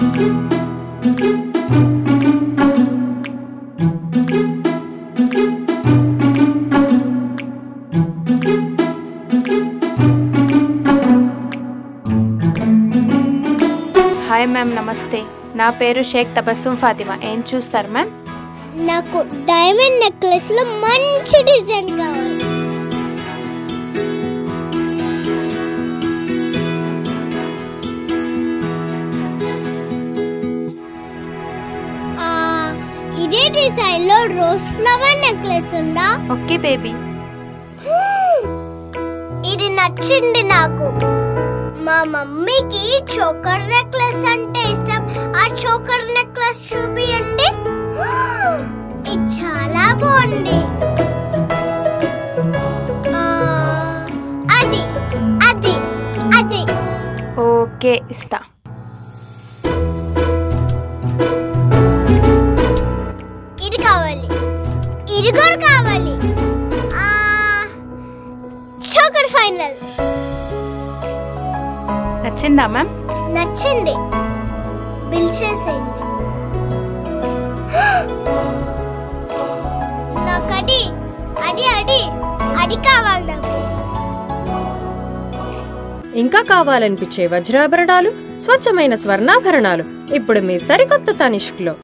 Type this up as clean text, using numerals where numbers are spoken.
Hi ma'am, నమస్తే. నా పేరు షేక్ తబస్సుమ్ ఫాతిమా. ఏం చూస్తారు మ్యామ్? నాకు డైమండ్ నెక్లెస్ లో మంచి డిజైన్ కావాలి. ఇదే డిజైన్ లో రోజ్ ఫ్లవర్ నెక్లెస్ ఉందా? Okay baby. ఇది నచ్చింది నాకు. మా మమ్మీకి చోకర్ నెక్లెస్ అంటే ఇష్టం. ఆ చోకర్ నెక్లెస్ చూపియండి. ఇది చాలా బాగుంది. అది అది అది ఓకే, ఇస్తా. ఇది కావాలి, ఇది కూడా కావాలి. Choker final. నచ్చిందా మ్యామ్? నచ్చింది. బిల్ చేసేయండి. నాకు అది అది అది అది కావాలి. నాకు ఇంకా కావాలనిపించే వజ్రాభరణాలు, స్వచ్ఛమైన స్వర్ణాభరణాలు ఇప్పుడు మీ సరికొత్త తనిష్క్లో.